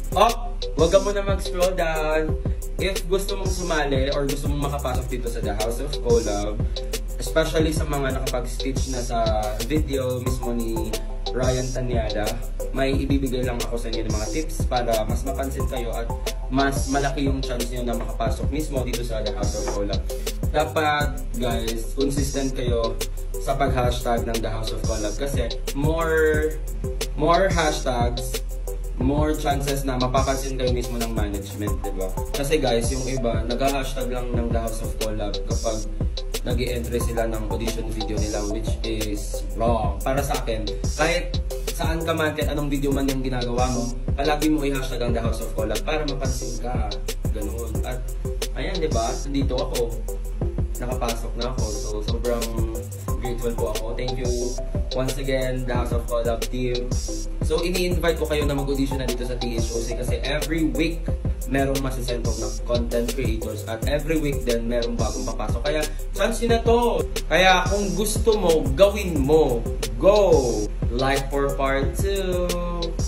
Oh, wag ka muna mag-scroll down. If gusto mong sumali or gusto mong makapasok dito sa The House of Collab, especially sa mga nakapag-stitch na sa video mismo ni Ryan Tanyada, may ibibigay lang ako sa inyo ng mga tips para mas mapansin kayo at mas malaki yung chance niyo na makapasok mismo dito sa The House of Collab. Dapat, guys, consistent kayo sa pag-hashtag ng The House of Collab kasi more hashtags, more chances na mapapansin kayo mismo ng management, diba? Kasi guys, yung iba, nag-hashtag lang ng The House of Collab kapag nag-i-entry sila ng audition video nila, which is wrong. Para sa akin, kahit saan ka man, kahit anong video man yung ginagawa mo, palagi mo i-hashtag ang The House of Collab para mapansin ka. Ganun. At, ayan, diba? Dito ako. Nakapasok na ako. So, sobrang grateful po ako. Thank you once again, The House of Collab team. So, ini-invite ko kayo na mag-audition na dito sa THOC kasi every week merong masisend ko na content creators at every week din merong bagong papasok. Kaya, chance nyo na to! Kaya, kung gusto mo, gawin mo. Go! Like for part 2!